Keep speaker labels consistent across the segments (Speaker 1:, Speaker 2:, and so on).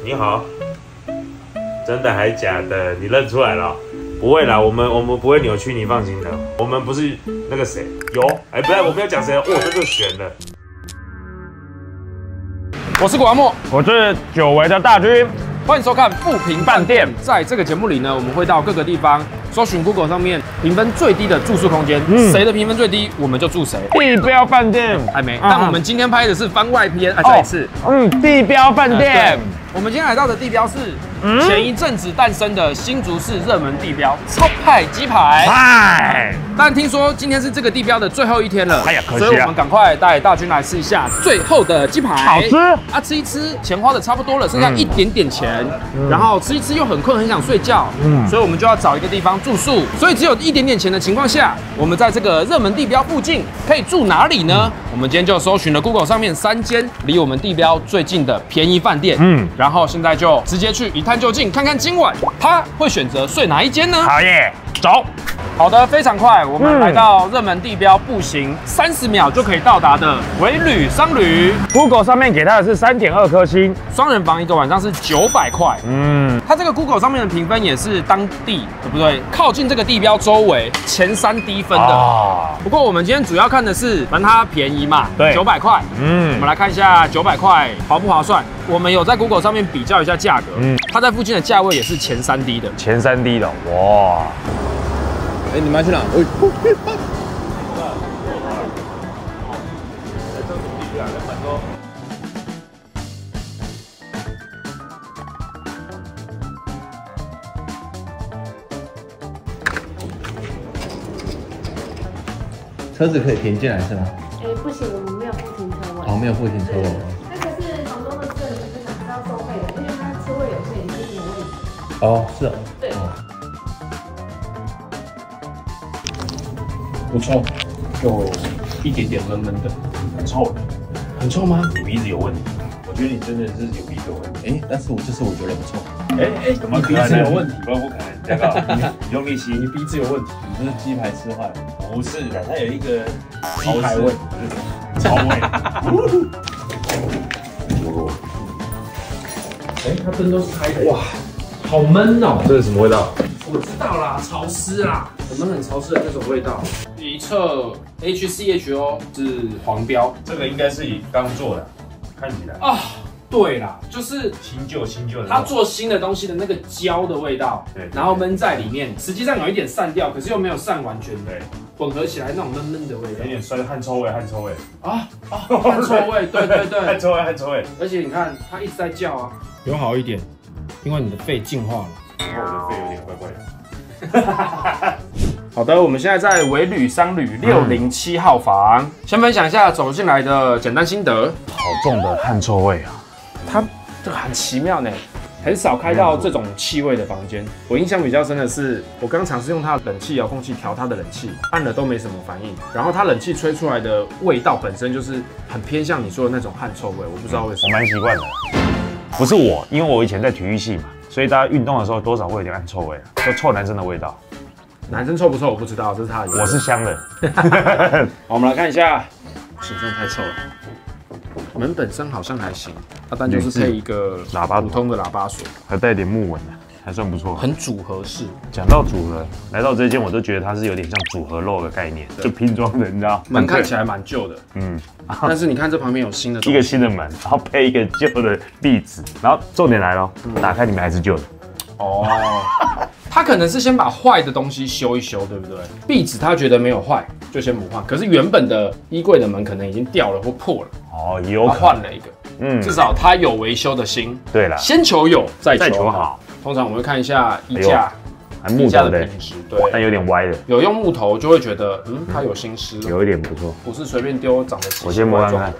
Speaker 1: 你好，真的还假的？你认出来了？不会啦，我们不会扭曲，你放心的。我们不是那个谁有，哎，不对，我没有讲谁，这就悬了。
Speaker 2: 我是古阿莫，
Speaker 3: 我是久违的大军。
Speaker 2: 欢迎收看富平饭店。在这个节目里呢，我们会到各个地方搜寻 Google 上面评分最低的住宿空间，谁的评分最低，我们就住谁。
Speaker 3: 地标饭店
Speaker 2: 还没，但我们今天拍的是番外篇，再一次，
Speaker 3: 地标饭店。
Speaker 2: 我们今天来到的地标是前一阵子诞生的新竹市热门地标超派鸡排。但听说今天是这个地标的最后一天了，
Speaker 3: 哎呀，可惜啊！
Speaker 2: 所以我们赶快带大军来吃一下最后的鸡排。
Speaker 3: 好吃
Speaker 2: 啊！吃一吃，钱花的差不多了，剩下一点点钱，然后吃一吃又很困，很想睡觉，所以我们就要找一个地方住宿。所以只有一点点钱的情况下，我们在这个热门地标附近可以住哪里呢？我们今天就搜寻了 Google 上面3间离我们地标最近的便宜饭店，然后现在就直接去一探究竟，看看今晚他会选择睡哪一间呢？
Speaker 3: 好耶，走。
Speaker 2: 好的，非常快，我们来到热门地标，步行30秒就可以到达的维旅商旅。
Speaker 3: Google 上面给他的是3.2颗星，
Speaker 2: 双人房一个晚上是900块。它这个 Google 上面的评分也是当地对不对？靠近这个地标周围前3低分的。不过我们今天主要看的是，反正它便宜嘛，对，900块。我们来看一下900块划不划算。我们有在 Google 上面比较一下价格，它在附近的价位也是前3低的。
Speaker 3: 前3低的，哇！
Speaker 4: 哎，你们要去哪？车子可以停进来是吗？
Speaker 5: 哎，不行，我们没有附停车位。
Speaker 4: 哦，没有附停车位。
Speaker 5: 那个是房东的私人停车场，是要收费的，因为它车位有限，已经没有位置。
Speaker 4: 哦，是哦。
Speaker 5: 对。
Speaker 2: 不臭，就一点点闷闷的，
Speaker 1: 很臭，
Speaker 2: 很臭吗？
Speaker 1: 你鼻子有问题。我觉得你真的是有鼻子有问题。
Speaker 4: 哎，但是我觉得不错。
Speaker 1: 怎么可能？
Speaker 2: 鼻子有问题？
Speaker 1: 不可能，这个你用力吸，
Speaker 2: 你鼻子有问题。
Speaker 4: 你不是鸡排吃坏了？
Speaker 1: 不是的，它有一个
Speaker 2: 鸡排味，
Speaker 1: 臭味。
Speaker 2: 哎，它灯都是开的，哇，好闷哦。
Speaker 1: 这是什么味道？
Speaker 2: 我知道啦，潮湿啦，我们很潮湿的那种味道。一测 HCHO 是黄标，
Speaker 1: 这个应该是刚做的，看起来
Speaker 2: 啊。对啦，就是
Speaker 1: 新旧的。
Speaker 2: 他做新的东西的那个胶的味道，对，然后闷在里面，实际上有一点散掉，可是又没有散完全，对，混合起来那种闷闷的味道，
Speaker 1: 有点酸汗臭味
Speaker 2: 啊，汗臭味，对，
Speaker 1: 汗臭味。
Speaker 2: 而且你看它一直在叫啊，有好一点，因为你的肺净化了。
Speaker 1: 我的肺有点怪怪的。
Speaker 2: 好的，我们现在在维旅商旅607号房，先分享一下走进来的简单心得。
Speaker 3: 好重的汗臭味啊！
Speaker 2: 它这个很奇妙呢，很少开到这种气味的房间。我印象比较深的是，我刚尝试用它的冷气遥控器调它的冷气，按了都没什么反应。然后它冷气吹出来的味道本身就是很偏向你说的那种汗臭味，我不知道为什么。
Speaker 3: 我蛮习惯的，不是我，因为我以前在体育系嘛。 所以大家运动的时候多少会有点汗臭味啊，就臭男生的味道。
Speaker 2: 男生臭不臭我不知道，这是他的。
Speaker 3: 我是香的。
Speaker 2: 好，我们来看一下，真的太臭了。门本身好像还行，但就是配一个普通的喇叭锁，
Speaker 3: 还带点木纹的，还算不错。
Speaker 2: 很组合式。讲
Speaker 3: 到组合，来到这间我都觉得它是有点像组合肉的概念，就拼装的，你知道？
Speaker 2: 门看起来蛮旧的，但是你看这旁边有新的，
Speaker 3: 一个新的门，然后配一个旧的壁纸，然后重点来了，打开里面还是旧的。哦，
Speaker 2: 他可能是先把坏的东西修一修，对不对？壁纸他觉得没有坏，就先不换。可是原本的衣柜的门可能已经掉了或破了，
Speaker 3: 哦，有
Speaker 2: 换了一个，至少他有维修的心。对了，先求有，再求好。通常我们会看一下衣架。
Speaker 3: 木头的
Speaker 2: 品质，对，
Speaker 3: 但有点歪的。
Speaker 2: 有用木头就会觉得，它有心思，
Speaker 3: 有一点不错，
Speaker 2: 不是随便丢长得。
Speaker 3: 我先摸看看，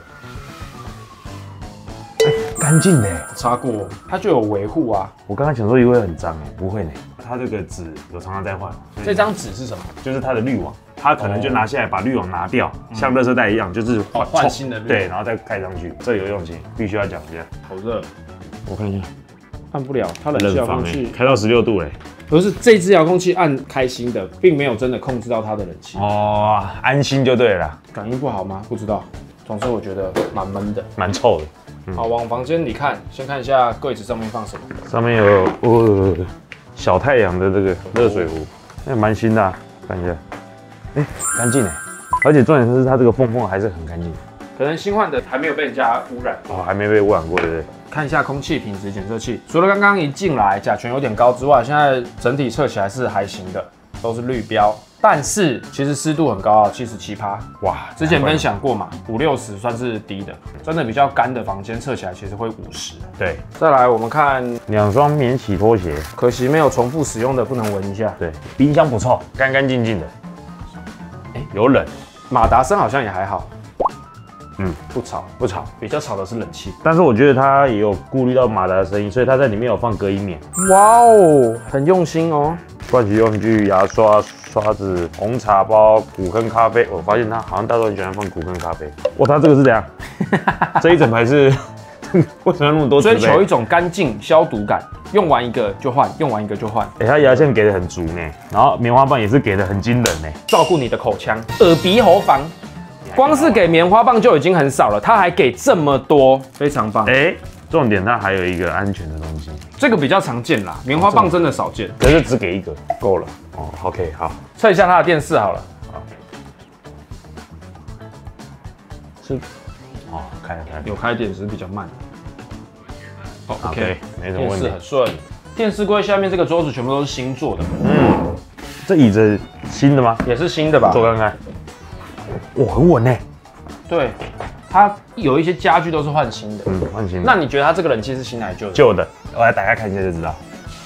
Speaker 3: 干净的，
Speaker 2: 擦过，它就有维护啊。
Speaker 3: 我刚刚想说也会很脏哎，不会呢。它这个纸有常常在换。
Speaker 2: 这张纸是什么？
Speaker 3: 就是它的滤网，它可能就拿下来把滤网拿掉，像垃圾袋一样，就是
Speaker 2: 换新的滤。
Speaker 3: 对，然后再盖上去，这有用心，必须要讲一下。
Speaker 2: 好热，
Speaker 3: 我看一下，
Speaker 2: 按不了，它冷气遥控器
Speaker 3: 开到16度嘞。
Speaker 2: 不是这支遥控器按开心的，并没有真的控制到它的冷气
Speaker 3: 哦，安心就对了。
Speaker 2: 感应不好吗？不知道，总之我觉得蛮闷的，
Speaker 3: 蛮臭的。
Speaker 2: 好，往房间里看，先看一下柜子上面放什么。
Speaker 3: 上面有小太阳的这个热水壶，那蛮新的、啊，看一下，干净哎，而且重点是它这个缝还是很干净，
Speaker 2: 可能新换的还没有被人家污染。
Speaker 3: 哦，还没被污染过，对不对？
Speaker 2: 看一下空气品质检测器，除了刚刚一进来甲醛有点高之外，现在整体测起来是还行的，都是绿标。但是其实湿度很高啊，77%。哇，之前分享过嘛，50-60算是低的，真的比较干的房间测起来其实会50。
Speaker 3: 对，
Speaker 2: 再来我们看
Speaker 3: 2双免洗拖鞋，
Speaker 2: 可惜没有重复使用的，不能闻一下。
Speaker 3: 对，冰箱不臭，干干净净的。有冷，
Speaker 2: 马达声好像也还好，
Speaker 3: 不吵，
Speaker 2: 比较吵的是冷气。
Speaker 3: 但是我觉得它也有顾虑到马达的声音，所以它在里面有放隔音棉。
Speaker 2: 哇哦，很用心哦。
Speaker 3: 盥洗用具、牙刷、刷子、红茶包、古坑咖啡。我发现它好像大家都很喜欢放古坑咖啡。哇，它这个是怎样？这一整排是为什么要那么多？
Speaker 2: 追求一种干净消毒感，用完一个就换，用完一个就换。
Speaker 3: 它牙线给的很足呢，然后棉花棒也是给的很惊人呢，
Speaker 2: 照顾你的口腔、耳鼻喉防。光是给棉花棒就已经很少了，它还给这么多，非常棒。
Speaker 3: 重点它还有一个安全的东西，
Speaker 2: 这个比较常见啦，棉花棒真的少见，
Speaker 3: 可是只给一个
Speaker 2: 够了。
Speaker 3: 哦。OK， 好，
Speaker 2: 测一下它的电视好了。
Speaker 3: 开了。
Speaker 2: 有开点只是比较慢。OK，
Speaker 3: 没什么问题。
Speaker 2: 电视很顺。电视柜下面这个桌子全部都是新做的，
Speaker 3: 这椅子新的吗？
Speaker 2: 也是新的吧？
Speaker 3: 坐看看。哇，很稳呢。对，
Speaker 2: 它有一些家具都是换新的。
Speaker 3: 换新的。
Speaker 2: 那你觉得它这个冷气是新还是旧的？
Speaker 3: 旧的，我来打开看一下就知道。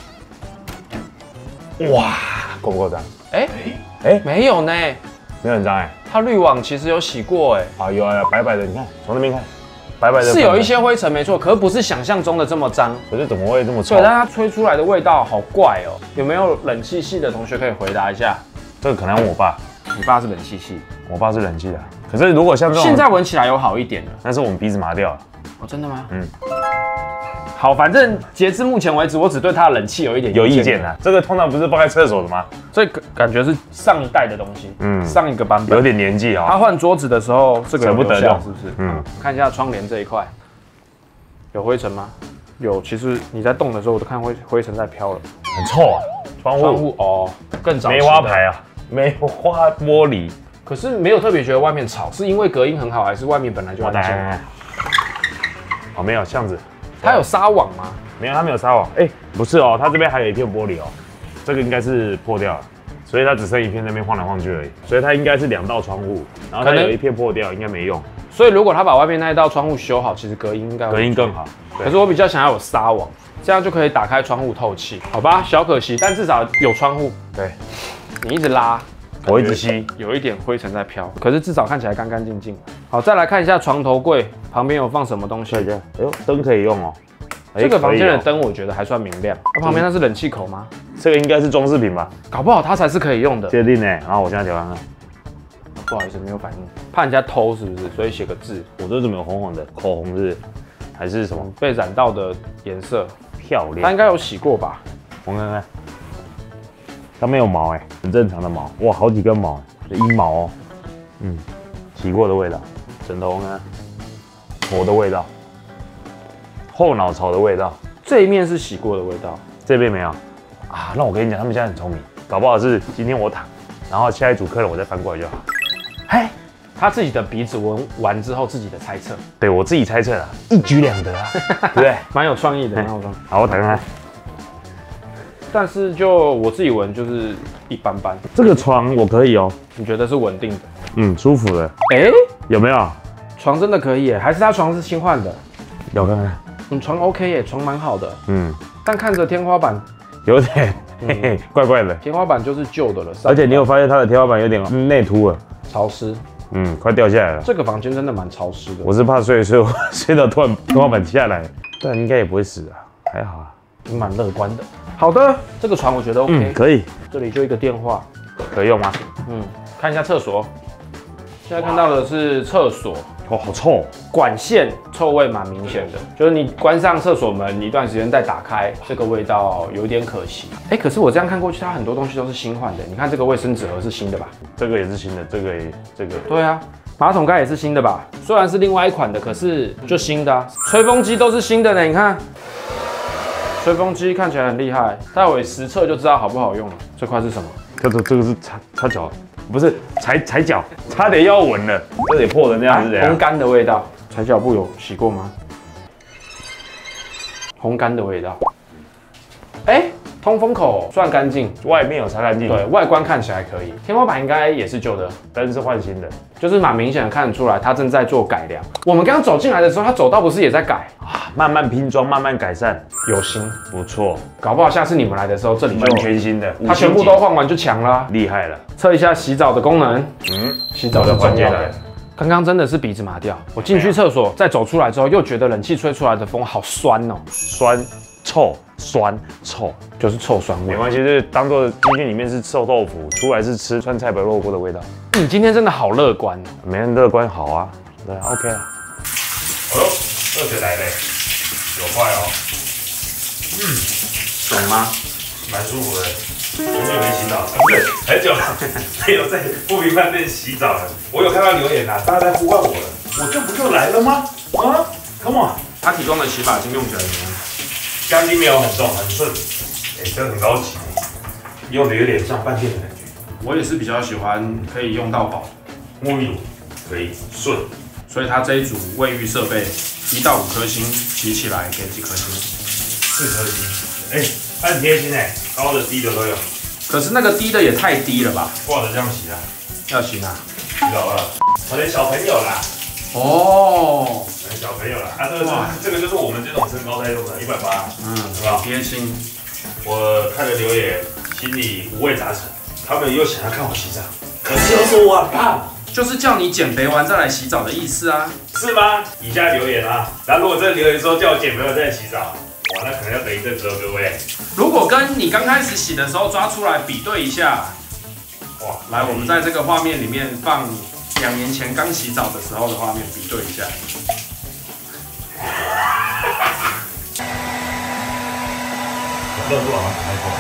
Speaker 3: 哇，够不够脏？
Speaker 2: 没有呢，
Speaker 3: 没有很脏
Speaker 2: 它滤网其实有洗过
Speaker 3: 有白白的，你看从那边看，白白的。
Speaker 2: 是有一些灰尘没错，可是不是想象中的这么脏。
Speaker 3: 可是怎么会这么臭？
Speaker 2: 对，但它吹出来的味道好怪哦。有没有冷气系的同学可以回答一下？
Speaker 3: 这个可能我爸，
Speaker 2: 你爸是冷气系，
Speaker 3: 我爸是冷气的。可是如果像这种，
Speaker 2: 现在闻起来有好一点了。
Speaker 3: 但是我们鼻子麻掉了。
Speaker 2: 哦，真的吗？好，反正截至目前为止，我只对它的冷气有一点意见
Speaker 3: 啊。这个通常不是放在厕所的吗？
Speaker 2: 这个感觉是上一代的东西，上一个版本
Speaker 3: 有点年纪
Speaker 2: 他换桌子的时候，这个
Speaker 3: 舍不得用，
Speaker 2: 是不是？看一下窗帘这一块，有灰尘吗？有，其实你在动的时候，我都看灰尘在飘了，
Speaker 3: 很臭啊。窗户
Speaker 2: 哦，更早
Speaker 3: 梅花牌啊，梅花玻璃。
Speaker 2: 可是没有特别觉得外面吵，是因为隔音很好，还是外面本来就安静？
Speaker 3: 哦，没有巷子。
Speaker 2: 它有纱网吗？
Speaker 3: 没有，它没有纱网。不是哦，它这边还有一片玻璃哦，这个应该是破掉了，所以它只剩一片那边晃来晃去而已。所以它应该是2道窗户，然后它有一片破掉，应该没用。
Speaker 2: 所以如果他把外面那一道窗户修好，其实隔音应该
Speaker 3: 隔音更好。
Speaker 2: 可是我比较想要有纱网，这样就可以打开窗户透气，好吧？小可惜，但至少有窗户。
Speaker 3: 对，
Speaker 2: 你一直拉。
Speaker 3: 我一直吸，
Speaker 2: 有一点灰尘在飘，可是至少看起来干干净净。好，再来看一下床头柜旁边有放什么东西。
Speaker 3: 灯可以用哦。
Speaker 2: 这个房间的灯我觉得还算明亮。那旁边那是冷气口吗？
Speaker 3: 这个应该是装饰品吧？
Speaker 2: 搞不好它才是可以用的。
Speaker 3: 确定呢？然后我现在调看看。
Speaker 2: 不好意思，没有反应，怕人家偷是不是？所以写个字。
Speaker 3: 我这怎么有红红的？口红是还是什么？
Speaker 2: 被染到的颜色
Speaker 3: 漂亮。
Speaker 2: 它应该有洗过吧？
Speaker 3: 我看看。它没有毛很正常的毛，哇，好几根毛，阴毛哦，洗过的味道，枕头呢，我的味道，后脑槽的味道，
Speaker 2: 这一面是洗过的味道，
Speaker 3: 这边没有啊。那我跟你讲，他们家很聪明，搞不好是今天我躺，然后下一组客人我再翻过来就好。
Speaker 2: 他自己的鼻子闻完之后自己的猜测，
Speaker 3: 对我自己猜测啦，一举两得啊，对不对？
Speaker 2: 蛮有创意的，蛮有创意。
Speaker 3: 好，我打开看。
Speaker 2: 但是就我自己闻就是一般般。
Speaker 3: 这个床我可以哦，
Speaker 2: 你觉得是稳定的？
Speaker 3: 舒服的。有没有？
Speaker 2: 床真的可以耶，还是他床是新换的？
Speaker 3: 有看看。
Speaker 2: 床 OK 耶，床蛮好的。但看着天花板
Speaker 3: 有点怪怪的。
Speaker 2: 天花板就是旧的了，
Speaker 3: 而且你有发现它的天花板有点内凸了，
Speaker 2: 潮湿。
Speaker 3: 快掉下来了。
Speaker 2: 这个房间真的蛮潮湿的。
Speaker 3: 我是怕睡到突然天花板下来，但应该也不会死啊，还好啊。
Speaker 2: 你蛮乐观的。好的，这个床我觉得 OK，
Speaker 3: 可以。
Speaker 2: 这里就一个电话，
Speaker 3: 可以用吗？
Speaker 2: 看一下厕所。现在看到的是厕所，
Speaker 3: 好臭，
Speaker 2: 管线臭味蛮明显的，就是你关上厕所门，你一段时间再打开，这个味道有点可惜。可是我这样看过去，它很多东西都是新换的。你看这个卫生纸盒是新的吧？
Speaker 3: 这个也是新的，这个。
Speaker 2: 对啊， 马桶盖也是新的吧？虽然是另外一款的，可是就新的啊。吹风机都是新的呢，你看，吹风机看起来很厉害，待会实测就知道好不好用了。这块是什么？
Speaker 3: 这个是擦脚，不是踩脚，差点要闻了，这得破成这样是怎样？
Speaker 2: 烘干的味道。踩脚布有洗过吗？烘干的味道。哎，通风口算干净，
Speaker 3: 外面有擦干净，
Speaker 2: 对，外观看起来可以。天花板应该也是旧的，
Speaker 3: 灯是换新的，
Speaker 2: 就是蛮明显的看得出来，它正在做改良。我们刚刚走进来的时候，它走道不是也在改
Speaker 3: 啊，慢慢拼装，慢慢改善，
Speaker 2: 有心，
Speaker 3: 不错。
Speaker 2: 搞不好下次你们来的时候，这里就
Speaker 3: 完全新的，
Speaker 2: 它全部都换完就强啦，
Speaker 3: 厉害了。
Speaker 2: 测一下洗澡的功能，洗澡的关键
Speaker 3: 来。
Speaker 2: 刚刚真的是鼻子麻掉，我进去厕所，再走出来之后，又觉得冷气吹出来的风好酸哦，
Speaker 3: 酸、臭、酸、臭，
Speaker 2: 就是臭酸味。
Speaker 3: 没关系，就是当做进去里面是臭豆腐，出来是吃川菜白肉锅的味道。
Speaker 2: 你今天真的好乐观哦，
Speaker 3: 没人乐观好啊，对 ，OK 啊。
Speaker 1: 哦呦，热水来嘞，有坏哦。
Speaker 2: 爽吗？
Speaker 1: 蛮舒服的。很久没洗澡，不是很久没有在富平饭店洗澡了。我有看到留言啊，大家在呼唤我了，我不就来了吗？啊 ，Come on！
Speaker 2: 他提供的洗发精用起来怎么样？
Speaker 1: 干净没有很重，很顺。哎，这很高级，用的有点像饭店的感觉。
Speaker 2: 我也是比较喜欢可以用到饱，
Speaker 1: 沐浴乳可以顺，
Speaker 2: 所以它这一组卫浴设备1到5颗星，洗起来给几颗星
Speaker 1: ？4颗星。哎，很贴心哎，高的低的都有。
Speaker 2: 可是那个低的也太低了吧？
Speaker 1: 挂着这样洗啊？
Speaker 2: 要洗哪？
Speaker 1: 洗澡了，可能小朋友啦。
Speaker 2: 哦，
Speaker 1: 小朋友啦，啊，这个就是我们这种身高在用的180，是吧？
Speaker 2: 贴心。
Speaker 1: 我看了留言，心里五味杂陈。他们又想要看我洗澡，可是又说我很胖，
Speaker 2: 就是叫你减肥完再来洗澡的意思啊，
Speaker 1: 是吗？以下留言啊，然后如果这留言说叫我减肥完再来洗澡，哇，那可能要等一阵子哦，各位。
Speaker 2: 如果跟你刚开始洗的时候抓出来比对一下，哇，来，我们在这个画面里面放2年前刚洗澡的时候的画面比对一下。
Speaker 1: 热度好像不太够，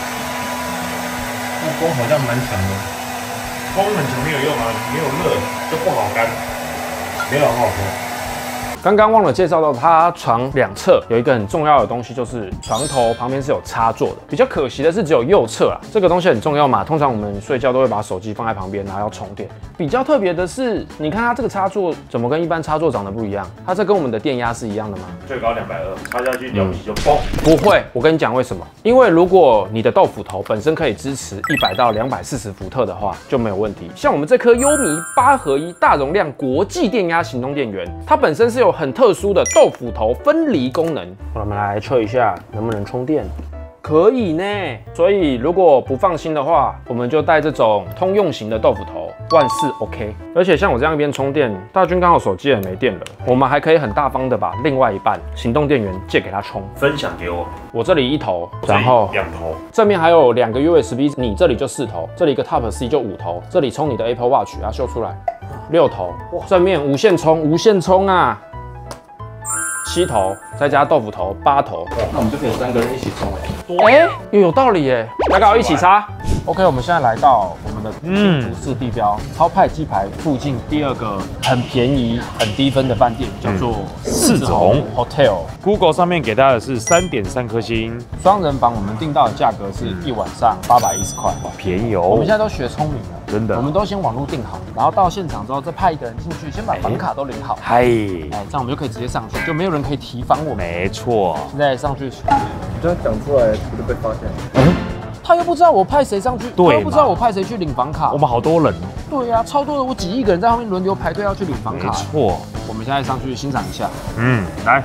Speaker 4: 那风好像蛮强的。
Speaker 1: 风很强没有用啊，没有热就不好干，没有很好喝。
Speaker 2: 刚刚忘了介绍到，它床两侧有一个很重要的东西，就是床头旁边是有插座的。比较可惜的是只有右侧啦，这个东西很重要嘛。通常我们睡觉都会把手机放在旁边，然后要充电。比较特别的是，你看它这个插座怎么跟一般插座长得不一样？它这跟我们的电压是一样的吗？
Speaker 1: 最高220，插下去了不起就嘣。
Speaker 2: 不会，我跟你讲为什么？因为如果你的豆腐头本身可以支持100到240伏特的话，就没有问题。像我们这颗优米8合1大容量国际电压行动电源，它本身是有很特殊的豆腐头分离功能。我们来测一下能不能充电。可以呢，所以如果不放心的话，我们就带这种通用型的豆腐头，万事 OK。而且像我这样一边充电，大军刚好手机也没电了，我们还可以很大方的把另外一半行动电源借给他充，
Speaker 1: 分享给我。
Speaker 2: 我这里1头，然后
Speaker 1: 2头，
Speaker 2: 正面还有2个 USB， 你这里就4头，这里一个 Type C 就5头，这里充你的 Apple Watch， 它秀出来6头，正面无线充，无线充啊。7头，再加豆腐头8头，
Speaker 4: 那我们就可以3个人一起充
Speaker 2: 又有道理耶，要不要一起插 ？OK， 我们现在来到我们的新竹市地标超派鸡排附近第2个很便宜、很低分的饭店，叫做
Speaker 3: 四子红
Speaker 2: Hotel。
Speaker 3: Google 上面给大的是3.3颗星，
Speaker 2: 双人房我们订到的价格是1晚上810块，
Speaker 3: 便宜哦。
Speaker 2: 我们现在都学聪明了，
Speaker 3: 真的，
Speaker 2: 我们都先网络订好，然后到现场之后再派一个人进去，先把房卡都领好。
Speaker 3: 嗨，
Speaker 2: 这样我们就可以直接上去，就没有人可以提防我们。
Speaker 3: 没错，
Speaker 2: 现在上去。
Speaker 4: 你这样讲出来，不就被发现了？
Speaker 2: 他又不知道我派谁上去，
Speaker 3: 对，
Speaker 2: 他又不知道我派谁去领房卡。
Speaker 3: 我们好多人，
Speaker 2: 对呀，超多的，我几亿个人在后面轮流排队要去领房卡。
Speaker 3: 没错，
Speaker 2: 我们现在上去欣赏一下。
Speaker 3: 来。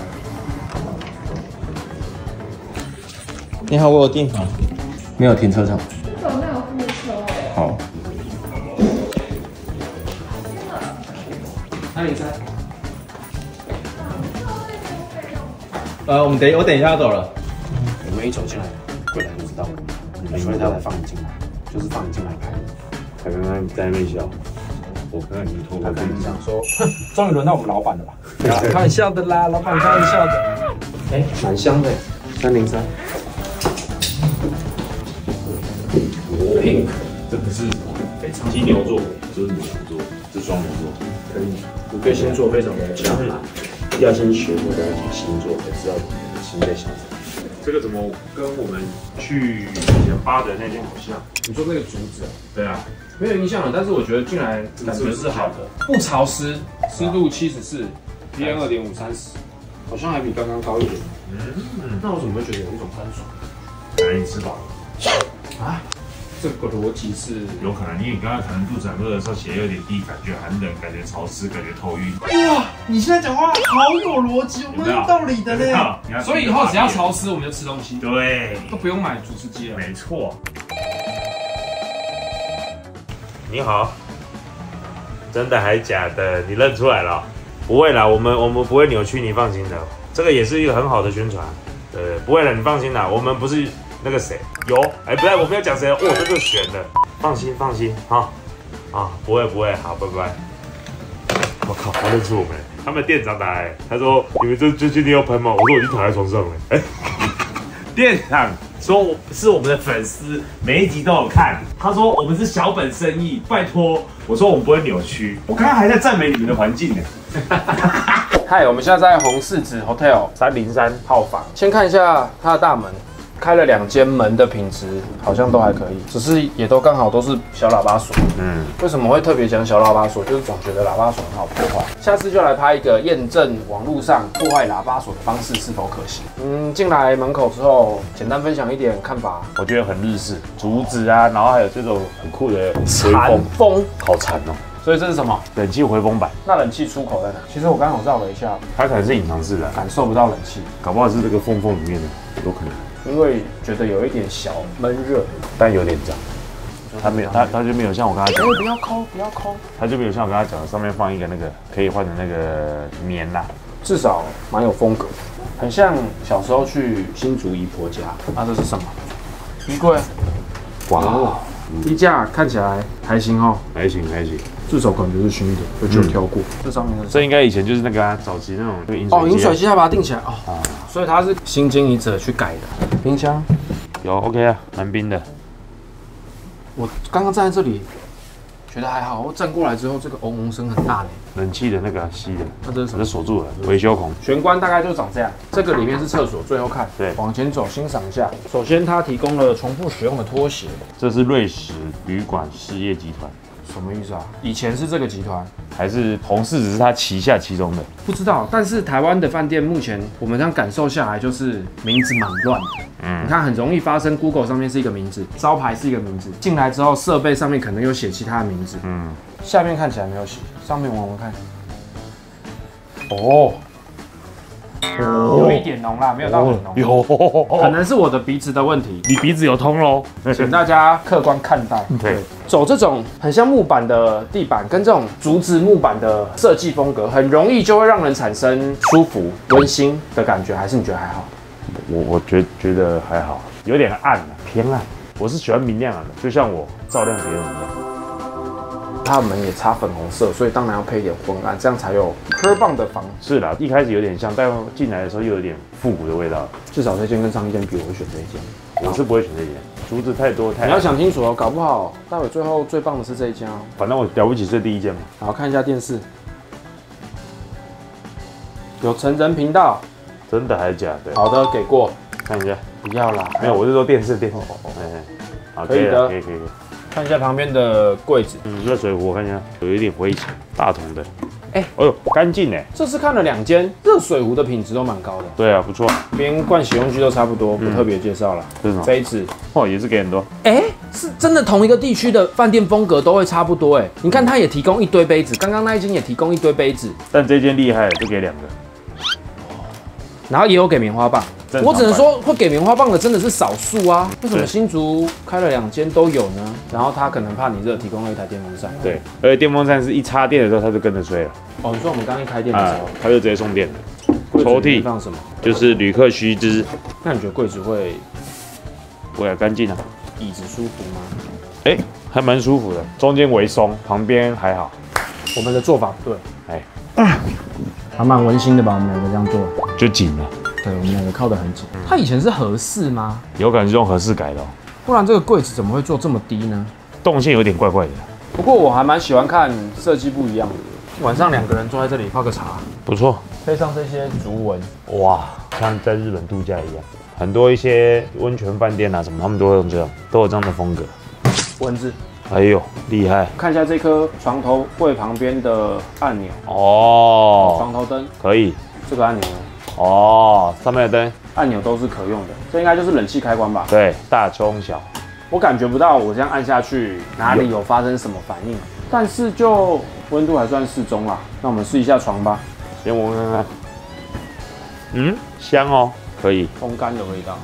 Speaker 4: 你好，我有订房，没有停车场。
Speaker 5: 这种没有附车哎。
Speaker 4: 好。
Speaker 2: 哪里在？
Speaker 4: 我等一下要走了。
Speaker 2: 我们一走进来，柜台就知道，所以他才放你进来，就是放你进来开的。
Speaker 3: 他刚刚在那边笑，我刚刚已经脱
Speaker 2: 他跟
Speaker 3: 口
Speaker 2: 你讲说，终于轮到我们老板了吧？开玩笑的啦，老板开玩笑的。蛮香的，303。Pink，
Speaker 1: 这不是金牛座，这是母羊座，这是双牛座。
Speaker 2: 可以，你对星座非常的强悍。
Speaker 3: 要先学会了解星座，才知道你的心在想什么。
Speaker 1: 这个怎么跟我们去以前巴的那间好像？
Speaker 2: 你说那个竹子，
Speaker 1: 对啊，
Speaker 2: 没有印象了，但是我觉得进来感觉是好的，不潮湿，湿度74，PM 2.530，好像还比刚刚高一点。那我怎么会觉得有一种干爽？
Speaker 1: 可能你吃饱了
Speaker 2: 啊？这个逻辑是
Speaker 1: 有可能，因为你刚刚可能肚子很饿的时候，血有点低，感觉寒冷，感觉潮湿，感觉头晕。
Speaker 4: 哇，你现在讲话好有逻辑，蛮有道理的嘞。
Speaker 2: 所以以后只要潮湿，我们就吃东西，
Speaker 1: 对，
Speaker 2: 都不用买主食机了。
Speaker 1: 没错。你好，真的还假的？你认出来了？不会啦，我们不会扭曲，你放心的。这个也是一个很好的宣传。不会了，你放心啦，我们不是那个谁有，不对，我没有讲谁，这个选的，放心，好，不会，好，拜拜。我靠，他认出我们，他们店长打来，他说你们最近要喷吗？我说我已经躺在床上了，店长说是我们的粉丝，每一集都有看。他说我们是小本生意，拜托。我说我们不会扭曲，我刚刚还在赞美你们的环境呢。
Speaker 2: 嗨，我们现在在红柿子 Hotel 303号房，先看一下它的大门。开了2间门的品质好像都还可以，只是也都刚好都是小喇叭锁。为什么会特别讲小喇叭锁？就是总觉得喇叭锁很好破坏。下次就来拍一个验证网络上破坏喇叭锁的方式是否可行。进来门口之后，简单分享一点看法。
Speaker 3: 我觉得很日式，竹子啊，然后还有这种很酷的
Speaker 2: 禅风，
Speaker 3: 好禅哦。
Speaker 2: 所以这是什么？
Speaker 3: 冷气回风板。
Speaker 2: 那冷气出口在哪？其实我刚好绕了一下，
Speaker 3: 它可能是隐藏式的，
Speaker 2: 感受不到冷气，
Speaker 3: 搞不好是这个缝里面的，有可能。
Speaker 2: 因为觉得有一点小闷热，
Speaker 3: 但有点脏。他没有，他就没有像我跟他讲，
Speaker 2: 不要抠，
Speaker 3: 他就没有像我跟他讲的，上面放一个那个可以换的那个棉啦，
Speaker 2: 至少蛮有风格，很像小时候去新竹姨婆家。这是什么？衣柜。哇，衣架看起来还行哦，
Speaker 3: 还行，
Speaker 2: 至少感觉是新的，就挑过。这上面
Speaker 3: 这应该以前就是那个早期那种
Speaker 2: 饮水机，它把它定起来所以它是新经营者去改的。冰箱
Speaker 3: 有 OK 啊，蛮冰的。
Speaker 2: 我刚刚站在这里，觉得还好。我站过来之后，这个嗡嗡声很大呢。
Speaker 3: 冷气的那个吸的，
Speaker 2: 那这是什么？
Speaker 3: 锁住了，维修孔。
Speaker 2: 玄关大概就长这样。这个里面是厕所，最后看。
Speaker 3: 对，
Speaker 2: 往前走，欣赏一下。首先，它提供了重复使用的拖鞋。
Speaker 3: 这是瑞士旅馆事业集团。
Speaker 2: 什么意思啊？以前是这个集团，
Speaker 3: 还是红柿子是他旗下其中的？
Speaker 2: 不知道。但是台湾的饭店目前我们这样感受下来，就是名字蛮乱的。你看很容易发生 Google 上面是一个名字，招牌是一个名字，进来之后设备上面可能有写其他的名字。下面看起来没有写，上面闻闻看。有一点浓啦，没有到很浓。有，可能是我的鼻子的问题。
Speaker 3: 你鼻子有通咯，
Speaker 2: 请大家客观看待。
Speaker 3: 对，
Speaker 2: 走这种很像木板的地板，跟这种竹子木板的设计风格，很容易就会让人产生舒服、温馨的感觉，还是你觉得还好？
Speaker 3: 我觉得还好，有点暗啊，偏暗。我是喜欢明亮的，就像我照亮别人一样。
Speaker 2: 它的门也擦粉红色，所以当然要配一点昏暗，这样才有科棒的房。
Speaker 3: 是啦，一开始有点像，但进来的时候又有点复古的味道。
Speaker 2: 至少这间跟上一间比，我会选这一间。
Speaker 3: 我是不会选这间，竹子太多太。
Speaker 2: 你要想清楚哦，搞不好待会最后最棒的是这一间哦。
Speaker 3: 反正我了不起是第一间嘛。
Speaker 2: 好，看一下电视，有成人频道。
Speaker 3: 真的还是假的？
Speaker 2: 好的，给过。
Speaker 3: 看一下。
Speaker 2: 不要啦，
Speaker 3: 没有，我是说电视。好，
Speaker 2: 可以的，
Speaker 3: 可以。
Speaker 2: 看一下旁边的柜子，
Speaker 3: 热水壶我看一下，有一点灰尘，大桶的。哎呦，干净哎！
Speaker 2: 这次看了2间，热水壶的品质都蛮高的。
Speaker 3: 对啊，不错。
Speaker 2: 边罐洗用具都差不多，不特别介绍了。
Speaker 3: 这是什么？
Speaker 2: 杯子
Speaker 3: 也是给很多。
Speaker 2: 是真的同一个地区的饭店风格都会差不多你看它也提供一堆杯子，刚刚那一间也提供一堆杯子，
Speaker 3: 但这间厉害，就给2个。
Speaker 2: 然后也有给棉花棒。我只能说，会给棉花棒的真的是少数啊。为什么新竹开了2间都有呢？然后他可能怕你热，提供了一台电风扇。
Speaker 3: 对，而且电风扇是一插电的时候，它就跟着吹了。
Speaker 2: 你说我们刚一开店的时候，
Speaker 3: 它就直接送电了。抽屉
Speaker 2: 放什么？
Speaker 3: 就是旅客须知。
Speaker 2: 那你觉得柜子会
Speaker 3: 干净啊？
Speaker 2: 椅子舒服吗？
Speaker 3: 还蛮舒服的，中间微松，旁边还好。
Speaker 2: 我们的做法不对，还蛮温馨的吧？我们2个这样做，
Speaker 3: 就紧了。
Speaker 2: 对，我们2个靠得很紧。它以前是合适吗？
Speaker 3: 有可能是用合适改的
Speaker 2: 不然这个柜子怎么会做这么低呢？
Speaker 3: 动线有点怪怪的。
Speaker 2: 不过我还蛮喜欢看设计不一样的， 晚上2个人坐在这里泡个茶，
Speaker 3: 不错。
Speaker 2: 配上这些竹纹，
Speaker 3: 哇，像在日本度假一样，很多一些温泉饭店啊什么，他们都会用这样，都有这样的风格。
Speaker 2: 文字。
Speaker 3: 哎呦，厉害！
Speaker 2: 看一下这颗床头柜旁边的按钮
Speaker 3: 哦，
Speaker 2: 床头灯
Speaker 3: 可以。
Speaker 2: 这个按钮
Speaker 3: 哦，上面的灯，
Speaker 2: 按钮都是可用的，这应该就是冷气开关吧？
Speaker 3: 对，大中小。
Speaker 2: 我感觉不到我这样按下去哪里有发生什么反应，但是就温度还算适中啦。那我们试一下床吧，
Speaker 3: 先闻看看。嗯，香哦，可以。
Speaker 2: 风干的味道，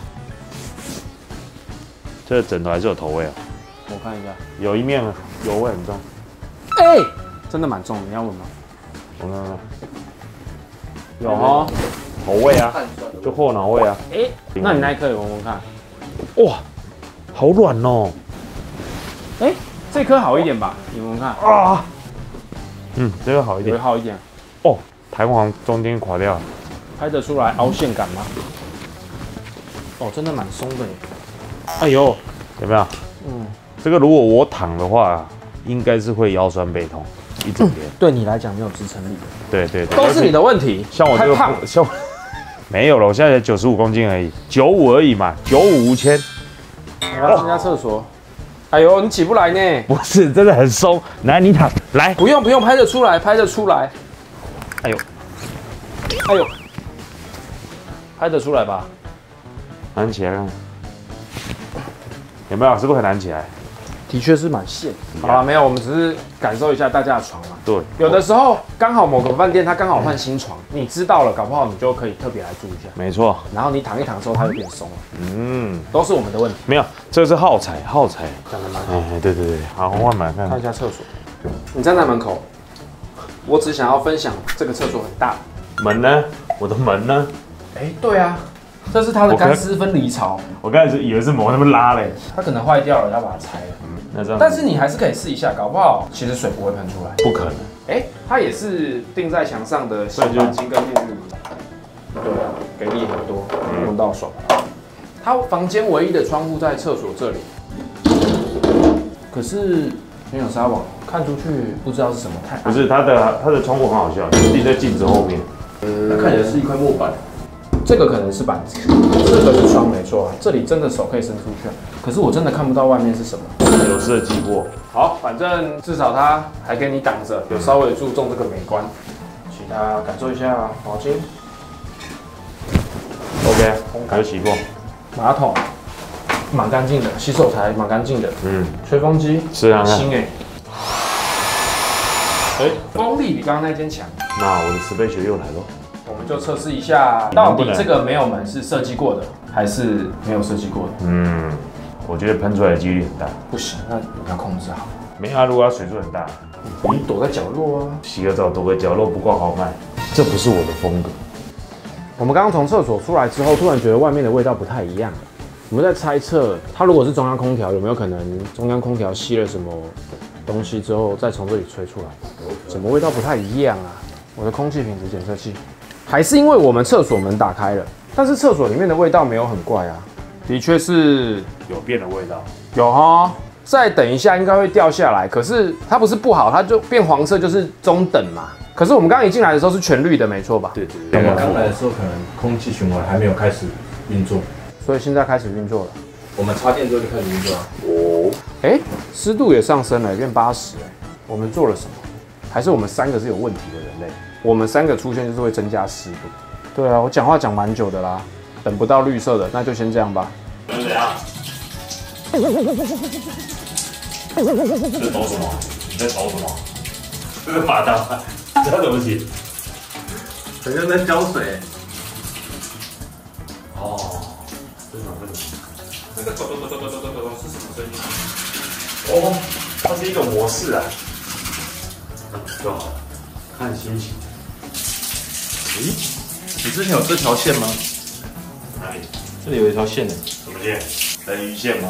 Speaker 3: 这个枕头还是有头味哦。
Speaker 2: 我看一下，
Speaker 3: 有一面油味很重。
Speaker 2: 哎、真的蛮重的，你要闻吗？
Speaker 3: 闻看看。
Speaker 2: 有哦，
Speaker 3: 头味啊，就后脑味啊。
Speaker 2: 哎、那你那一颗也闻闻看。
Speaker 3: 哇，好软哦。
Speaker 2: 哎、这颗好一点吧？你闻闻看。
Speaker 3: 啊，嗯，这个好一点
Speaker 2: 会。好一点，
Speaker 3: 哦，弹簧中间垮掉了。
Speaker 2: 拍得出来凹陷感吗？哦，真的蛮松的耶。哎呦，
Speaker 3: 有没有？
Speaker 2: 嗯，
Speaker 3: 这个如果我躺的话，应该是会腰酸背痛一整天。
Speaker 2: 对你来讲没有支撑力，
Speaker 3: 对对对，
Speaker 2: 都是你的问题。
Speaker 3: 像我这个
Speaker 2: 太胖，
Speaker 3: 像我没有了，我现在才95公斤而已，95而已嘛，95 5000。
Speaker 2: 我要上家厕所。哎呦，你起不来呢。
Speaker 3: 不是，真的很松。来，你躺，来。
Speaker 2: 不用，拍得出来，拍得出来。
Speaker 3: 哎呦，
Speaker 2: 哎呦，拍得出来吧？
Speaker 3: 拿起来看看，有没有？是不是很难起来？
Speaker 2: 的确是蛮线。好了，没有，我们只是感受一下大家的床嘛。
Speaker 3: 对，
Speaker 2: 有的时候刚好某个饭店它刚好换新床，你知道了，搞不好你就可以特别来住一下。
Speaker 3: 没错。
Speaker 2: 然后你躺一躺之后，它就变松了。
Speaker 3: 嗯，
Speaker 2: 都是我们的问题。
Speaker 3: 没有，这是耗材，耗材。
Speaker 2: 讲的蛮好。
Speaker 3: 哎，对对对，好，换买看看。
Speaker 2: 看一下厕所。你站在门口，我只想要分享这个厕所很大。
Speaker 3: 门呢？我的门呢？
Speaker 2: 哎，对啊，这是它的干湿分离槽，
Speaker 3: 我刚才以为是某那边拉嘞。
Speaker 2: 它可能坏掉了，要把它拆了。
Speaker 3: 那这样，
Speaker 2: 但是你还是可以试一下，搞不好其实水不会喷出来。
Speaker 3: 不可能。
Speaker 2: 哎，它也是钉在墙上的洗发精跟沐浴乳。对啊，给力很多，用到爽。它房间唯一的窗户在厕所这里，可是没有纱网，看出去不知道是什么太暗。
Speaker 3: 不是，它的窗户很好笑，立在镜子后面。
Speaker 4: 它看起来是一块木板。
Speaker 2: 这个可能是板子，这个是窗没错啊，这里真的手可以伸出去，可是我真的看不到外面是什么。
Speaker 3: 有设计过。
Speaker 2: 好，反正至少它还给你挡着，有稍微注重这个美观。其他感受一下毛巾
Speaker 3: OK， 有洗过。
Speaker 2: 马桶蛮干净的，洗手台蛮干净的，
Speaker 3: 嗯，
Speaker 2: 吹风机
Speaker 3: 是啊，
Speaker 2: 新哎，风力比刚刚那间强。
Speaker 3: 那我的慈悲学又来了。
Speaker 2: 我们就测试一下，到底这个没有门是设计过的，还是没有设计过的？
Speaker 3: 嗯，我觉得喷出来的几率很大。
Speaker 2: 不行，那你要控制好。
Speaker 3: 没有啊，如果它水柱很大，
Speaker 2: 你躲在角落啊。
Speaker 3: 洗个澡躲个角落不够豪迈，这不是我的风格。
Speaker 2: 我们刚刚从厕所出来之后，突然觉得外面的味道不太一样。我们在猜测，它如果是中央空调，有没有可能中央空调吸了什么东西之后，再从这里吹出来？怎么味道不太一样啊？我的空气品质检测器，还是因为我们厕所门打开了，但是厕所里面的味道没有很怪啊。的确是
Speaker 3: 有变的味道。
Speaker 2: 有哈，再等一下应该会掉下来。可是它不是不好，它就变黄色，就是中等嘛。可是我们刚刚一进来的时候是全绿的，没错吧？
Speaker 3: 对对
Speaker 4: 我们刚来的时候，可能空气循环还没有开始运作，
Speaker 2: 所以现在开始运作了。
Speaker 4: 我们插电之后就开始运作了。
Speaker 3: 哦，
Speaker 2: 哎，湿度也上升了，变80哎。我们做了什么？还是我们3个是有问题的人类？我们3个出现就是会增加湿度。对啊，我讲话讲蛮久的啦，等不到绿色的，那就先这样吧。
Speaker 3: 是怎样？这抖什么？你在抖什么？这是马达，这要怎么洗？
Speaker 4: 很像在浇水。
Speaker 3: 哦，这种。
Speaker 2: 那个抖是什么声音？
Speaker 3: 哦，它是一个模式啊。就好了，看心情。
Speaker 4: 咦，你之前有这条线吗？
Speaker 3: 哪里？
Speaker 4: 这里有一条线的。
Speaker 3: 什么线？人鱼线吗？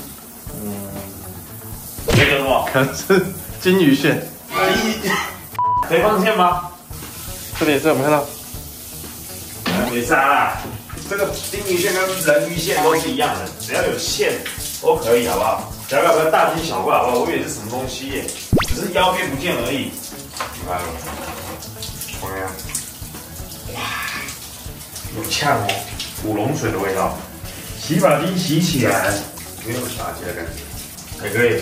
Speaker 3: 那个什么？
Speaker 4: 可能是金鱼线。
Speaker 3: 可以放线吗？
Speaker 4: 这里也是，有没有看到？
Speaker 3: 没差啦，这个金鱼线跟人鱼线都是一样的，只要有线都可以，好不好？不要大惊小怪，好不好？我以为是什么东西耶，只是腰边不见而已。
Speaker 1: 来了，怎么样？哇，有呛哦，古龙水的味道。洗发精洗起来没有洒气的感觉，还可以。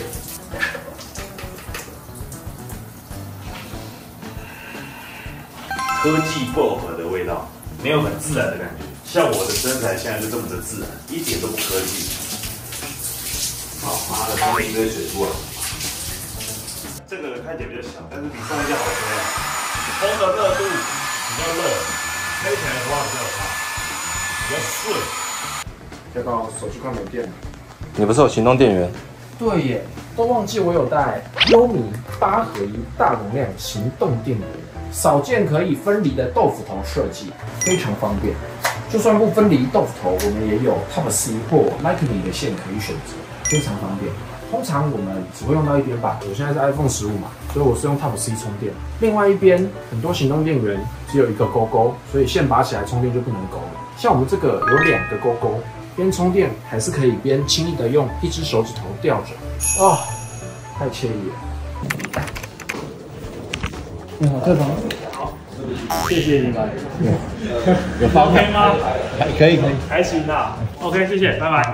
Speaker 1: 科技薄荷的味道，没有很自然的感觉。像我的身材现在就这么的自然，一点都不科技。好，妈的，冲了一堆水出来。这个看起来比较小，但是比上一家好吹啊。风的热度比较热，吹起来的话比较好，比较顺。
Speaker 2: 要到手机快没电了。
Speaker 4: 你不是有行动电源？
Speaker 2: 对耶，都忘记我有带优米8合1大容量行动电源，少见可以分离的豆腐头设计，非常方便。就算不分离豆腐头，我们也有 Type C 或 Lightning 的线可以选择，非常方便。通常我们只会用到一边吧，我现在是 iPhone 15嘛，所以我是用 Type C 充电。另外一边很多行动电源只有一个勾勾，所以线拔起来充电就不能勾了。像我们这个有2个勾勾。边充电还是可以边轻易的用一只手指头吊着，哦，太惬意了。
Speaker 4: 你好，特房。
Speaker 6: 好，谢谢你们。
Speaker 4: 有包
Speaker 6: OK 吗？
Speaker 4: 可以。
Speaker 6: 还行啦。OK， 谢谢，拜拜。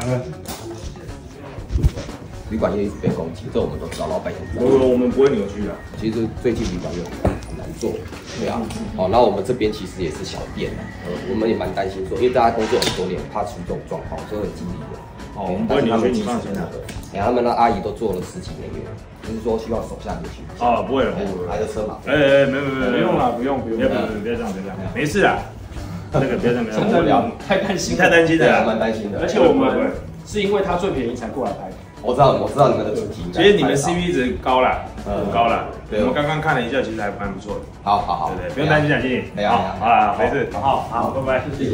Speaker 7: 旅馆业被攻击，这我们都知道，老百姓知道。
Speaker 1: 我们不会扭曲的。
Speaker 7: 其实最近旅馆业很难做，对啊。好，那我们这边其实也是小店啊，我们也蛮担心说，因为大家工作很多年，怕出这种状况，所以很尽力的。
Speaker 1: 哦，我们不会扭曲，你放心的。
Speaker 7: 他们那阿姨都做了10几年了，就是说希望手下留情。
Speaker 1: 哦，不会了，
Speaker 7: 来个车嘛。
Speaker 1: 没有，
Speaker 6: 不用了，不用，
Speaker 1: 不要这样，没事啊。那个不要这样，
Speaker 6: 真的聊太担心，
Speaker 1: 太担心了，
Speaker 7: 蛮担心的。
Speaker 6: 而且我们是因为它最便宜才过来拍。
Speaker 7: 我知道你们的主题。
Speaker 1: 其实你们 CP 值高了，很高了。对，我们刚刚看了一下，其实还蛮不错的。
Speaker 7: 好，
Speaker 1: 对，不用担心啊，经理。好，没事。好，拜拜。谢谢。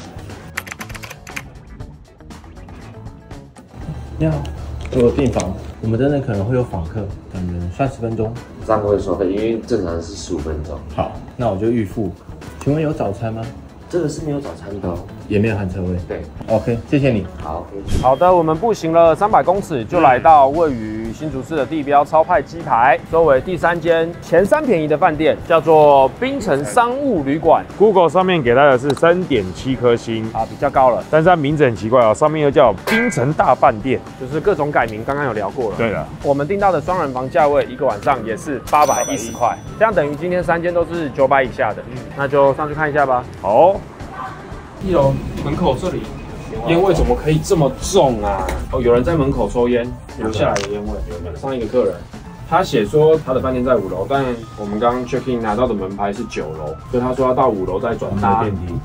Speaker 4: 你好，我有订房，我们这边可能会有访客，可能30分钟。
Speaker 8: 这样会收费，因为正常是15分钟。
Speaker 4: 好，那我就预付。请问有早餐吗？
Speaker 8: 这个是没有早餐的，
Speaker 4: 也没有含车位。
Speaker 8: 对
Speaker 4: ，OK， 谢谢你。
Speaker 8: 好 ，OK。
Speaker 2: 好的，我们步行了300公尺，就来到位于新竹市的地标超派鸡排周围第3间前3便宜的饭店，叫做槟城商务旅馆。
Speaker 3: Google 上面给它的是3.7颗星
Speaker 2: 啊，比较高了。
Speaker 3: 但是它名字很奇怪哦，上面又叫槟城大饭店，
Speaker 2: 就是各种改名，刚刚有聊过了。
Speaker 3: 对了，
Speaker 2: 我们订到的双人房价位1个晚上也是810块，这样等于今天3间都是900以下的。那就上去看一下吧。
Speaker 3: 好。
Speaker 2: 1楼门口这里烟味怎么可以这么重啊？哦，有人在门口抽烟，留下来的烟味。上一个客人，他写说他的饭店在5楼，但我们刚刚 check in 拿到的门牌是9楼，所以他说要到5楼再转搭
Speaker 3: 电梯。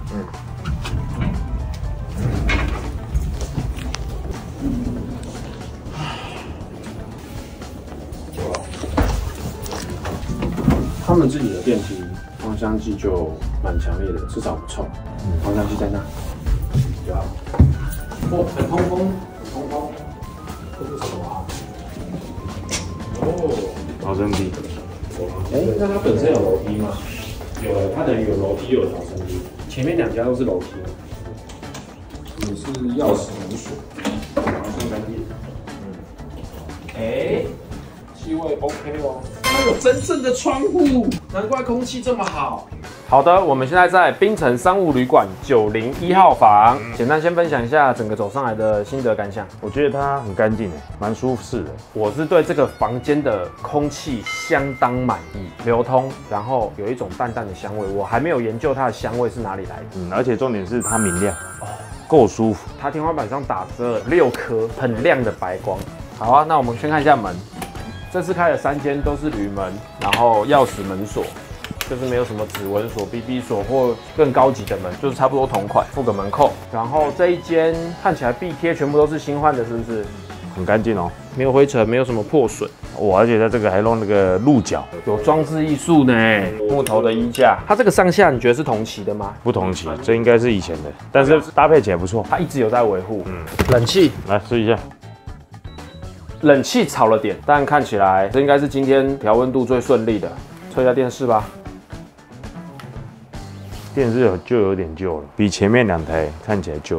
Speaker 2: 他们自己的电梯芳香剂就蛮强烈的，至少不臭。芳香剂在那，有啊。哦，很通风，很通风。这是什么啊？哦，
Speaker 3: 逃生梯。
Speaker 2: 那它本身有楼梯吗？有，它等于有楼梯又有逃生梯。前面2家都是楼梯。也是钥匙门锁，送干净。气味 OK 哦。它有真正的窗户，难怪空气这么好。好的，我们现在在槟城商务旅馆901号房。简单先分享一下整个走上来的心得感想。
Speaker 3: 我觉得它很干净蛮舒适的。
Speaker 2: 我是对这个房间的空气相当满意，流通，然后有一种淡淡的香味。我还没有研究它的香味是哪里来的。
Speaker 3: 而且重点是它明亮，够舒服。
Speaker 2: 它天花板上打着6颗很亮的白光。好啊，那我们先看一下门。这次开了3间都是铝门，然后钥匙门锁，就是没有什么指纹锁、BB 锁或更高级的门，就是差不多同款，附个门扣。然后这一间看起来壁贴全部都是新换的，是不是？
Speaker 3: 很干净哦，
Speaker 2: 没有灰尘，没有什么破损。
Speaker 3: 而且它这个还弄那个鹿角，
Speaker 2: 有装置艺术呢，木头的衣架。它这个上下你觉得是同期的吗？
Speaker 3: 不同期，这应该是以前的，但是搭配起来不错。
Speaker 2: 它一直有在维护。冷气
Speaker 3: 来试一下。
Speaker 2: 冷气吵了点，但看起来这应该是今天调温度最顺利的。吹一下电视吧。
Speaker 3: 电视就有点旧了，比前面2台看起来旧了。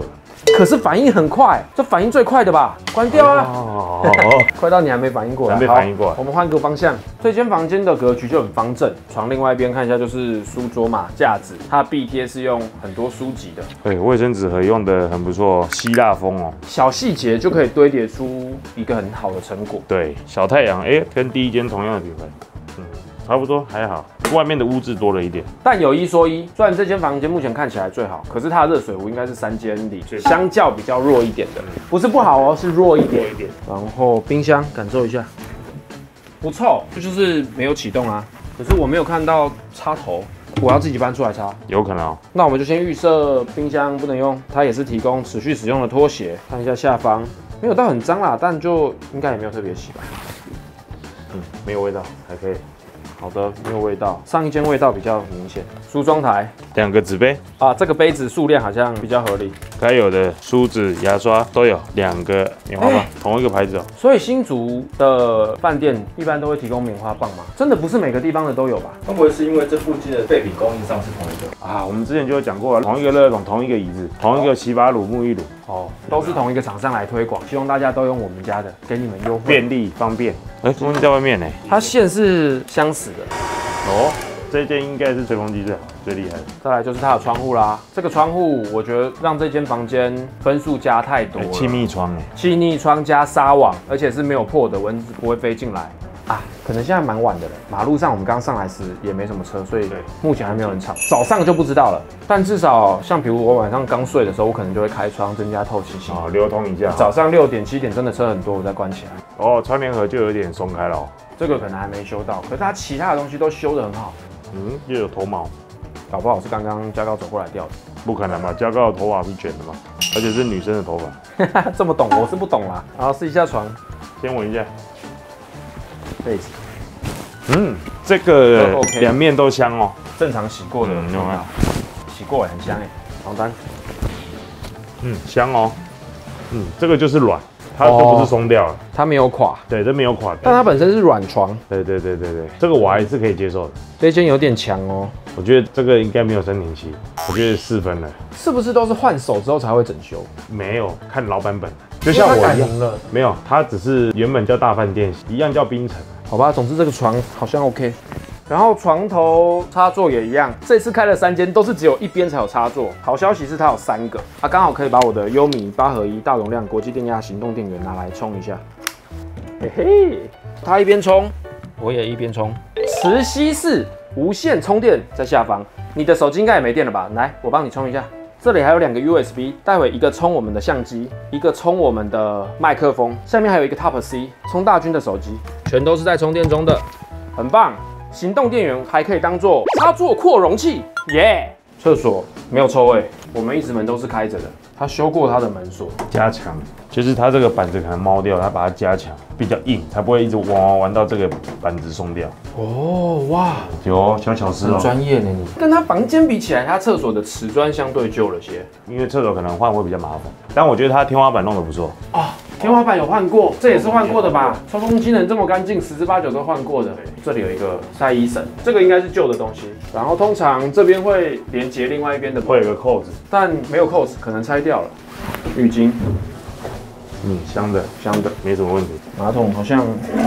Speaker 2: 可是反应很快，这反应最快的吧？关掉啊！
Speaker 3: 哦，
Speaker 2: 快到你还没反应过来，
Speaker 3: 还没反应过来
Speaker 2: 好我们换个方向。这间房间的格局就很方正，床另外一边看一下就是书桌嘛，架子，它的壁贴是用很多书籍的，
Speaker 3: 对，卫生纸盒用的很不错，希腊风哦。
Speaker 2: 小细节就可以堆叠出一个很好的成果。
Speaker 3: 对，小太阳，跟第一间同样的品牌，差不多还好，外面的污渍多了一点。
Speaker 2: 但有一说一，虽然这间房间目前看起来最好，可是它的热水壶应该是3间里相较比较弱一点的，不是不好哦，是弱一点。然后冰箱感受一下，不臭，这就是没有启动啊。可是我没有看到插头，我要自己搬出来插。
Speaker 3: 有可能哦。
Speaker 2: 那我们就先预设冰箱不能用，它也是提供持续使用的拖鞋。看一下下方，没有到很脏啦，但就应该也没有特别洗吧。
Speaker 3: 没有味道，还可以。
Speaker 2: 好的，没有味道。上一间味道比较明显。梳妆台
Speaker 3: 2个纸杯
Speaker 2: 啊，这个杯子数量好像比较合理。
Speaker 3: 该有的梳子、牙刷都有2个棉花棒，同一个牌子哦。
Speaker 2: 所以新竹的饭店一般都会提供棉花棒吗？真的不是每个地方的都有吧？
Speaker 4: 会不会是因为这附近的备品供应商是同一个？
Speaker 3: 啊，我们之前就有讲过了，同一个热桶，同一个椅子，同一个洗发乳、沐浴乳，
Speaker 2: 哦，都是同一个厂商来推广，希望大家都用我们家的，给你们优惠。
Speaker 3: 便利方便。东西在外面呢。
Speaker 2: 它线是相似的。
Speaker 3: 哦，这件应该是吹风机最厉害的。
Speaker 2: 再来就是它的窗户啦，这个窗户我觉得让这间房间分数加太多了。
Speaker 3: 气密窗
Speaker 2: 气密窗加纱网，而且是没有破的，蚊子不会飞进来。啊，可能现在蛮晚的了。马路上我们刚上来时也没什么车，所以目前还没有人吵。早上就不知道了，但至少像比如我晚上刚睡的时候，我可能就会开窗增加透气性。
Speaker 3: 哦，流通一下。
Speaker 2: 早上6点7点真的车很多，我再关起来。
Speaker 3: 哦，窗帘盒就有点松开了哦。
Speaker 2: 这个可能还没修到，可是它其他的东西都修得很好。
Speaker 3: 又有头毛，
Speaker 2: 搞不好是刚刚嘉高走过来掉的。
Speaker 3: 不可能吧？嘉高的头发是卷的嘛，而且是女生的头发。
Speaker 2: 这么懂，我是不懂啦。然后试一下床，
Speaker 3: 先闻一下。
Speaker 2: 被子。
Speaker 3: 这个2面都香哦，
Speaker 2: 正常洗过的，
Speaker 3: 有没有？
Speaker 2: 洗过也很香哎。床单，
Speaker 3: 香哦，这个就是软，它都不是松掉了，
Speaker 2: 它没有垮，
Speaker 3: 对，这没有垮，
Speaker 2: 但它本身是软床，
Speaker 3: 对，这个我还是可以接受的。
Speaker 2: 这间有点强哦，
Speaker 3: 我觉得这个应该没有生停期，我觉得4分了。
Speaker 2: 是不是都是换手之后才会整修？
Speaker 3: 没有，看老板本，就像我一样
Speaker 2: 了，
Speaker 3: 没有，它只是原本叫大饭店，一样叫冰城。
Speaker 2: 好吧，总之这个床好像 OK。然后床头插座也一样，这次开了3间，都是只有一边才有插座。好消息是它有3个，它刚好可以把我的优米8合1大容量国际电压行动电源拿来充一下。嘿嘿，它一边充，我也一边充，磁吸式无线充电在下方。你的手机应该也没电了吧？来，我帮你充一下。这里还有2个 USB， 待会一个充我们的相机，一个充我们的麦克风，下面还有一个 Type C 充大军的手机，全都是在充电中的，很棒。行动电源还可以当做插座扩容器，耶！厕所没有臭味，我们一直门都是开着的。他修过他的门锁，
Speaker 3: 加强，就是它这个板子可能猫掉，它把它加强，比较硬，才不会一直玩到这个板子松掉。
Speaker 2: 哦，哇，
Speaker 3: 有小巧思哦，
Speaker 2: 很专业呢你。跟他房间比起来，他厕所的瓷砖相对旧了些，
Speaker 3: 因为厕所可能换会比较麻烦，但我觉得它天花板弄得不错。
Speaker 2: 天花板有换过，这也是换过的吧？抽风机能这么干净，10之8九都换过的。这里有一个晒衣绳，这个应该是旧的东西。然后通常这边会连接另外一边的，
Speaker 3: 会有个扣子，
Speaker 2: 但没有扣子，可能拆掉了。浴巾，
Speaker 3: 香的，没什么问题。
Speaker 2: 马桶好像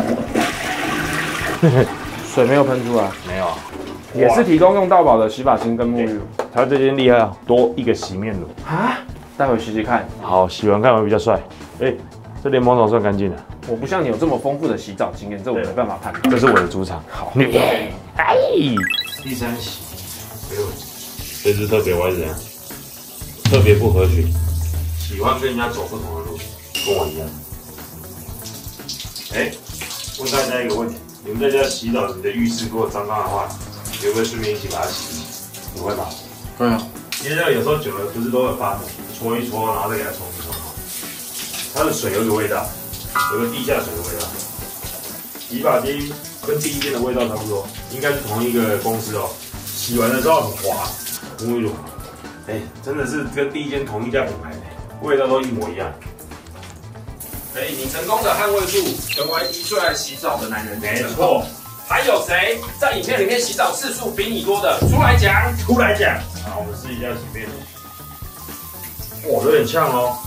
Speaker 2: 水没有喷出来，
Speaker 3: 没有啊，
Speaker 2: 也是提供用到饱的洗发精跟沐浴乳。
Speaker 3: 它这间厉害，多一个洗面乳
Speaker 2: 啊，待会洗洗看。
Speaker 3: 好，洗完看会比较帅。这连毛桶算干净了。
Speaker 2: 我不像你有这么丰富的洗澡经验，这我没办法判断。
Speaker 3: 这是我的主场。好，第3洗，这只特别我是怎样？特别不合群，喜欢跟人家走不同的路，跟我一样。问大家一个问题：你们在家洗澡，你的浴室如果脏脏的话，你会不会顺便一起把它洗？你会吧？
Speaker 2: 对啊，
Speaker 3: 因为这个有时候久了不是都会发霉，搓一搓，然后再给它冲一冲。它的水有一个味道，有个地下水的味道。洗发精跟第一间的味道差不多，应该是同一个公司哦。洗完的时候很滑，沐浴乳，真的是跟第一间同一家品牌，味道都一模一样。
Speaker 2: 你成功的捍卫住成为最爱洗澡的男人。
Speaker 3: 没错。
Speaker 2: 还有谁在影片里面洗澡次数比你多的？出来讲，
Speaker 3: 出来讲。好，我们试一下洗面乳。
Speaker 1: 哇，有点呛哦。